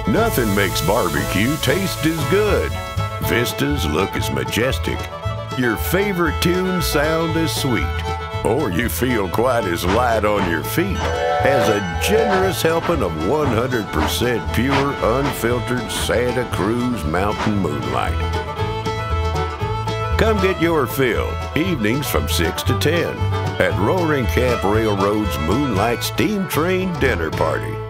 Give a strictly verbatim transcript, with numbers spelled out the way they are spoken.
Nothing makes barbecue taste as good. Vistas look as majestic. Your favorite tunes sound as sweet. Or you feel quite as light on your feet as a generous helping of one hundred percent pure, unfiltered Santa Cruz mountain moonlight. Come get your fill, evenings from six to ten, at Roaring Camp Railroad's Moonlight Steam Train Dinner Party.